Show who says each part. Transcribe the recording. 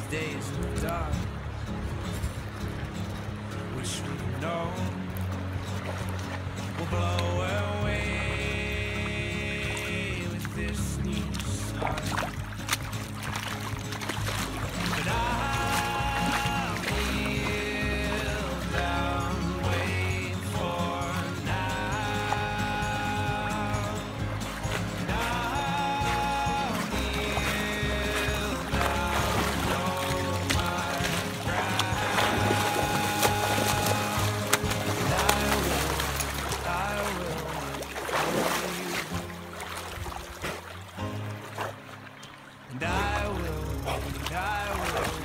Speaker 1: days of dark, which we know will blow away with this new sun. But I'll kneel down, wait for now. And I'll kneel down, know my ground. And I will follow you. And I will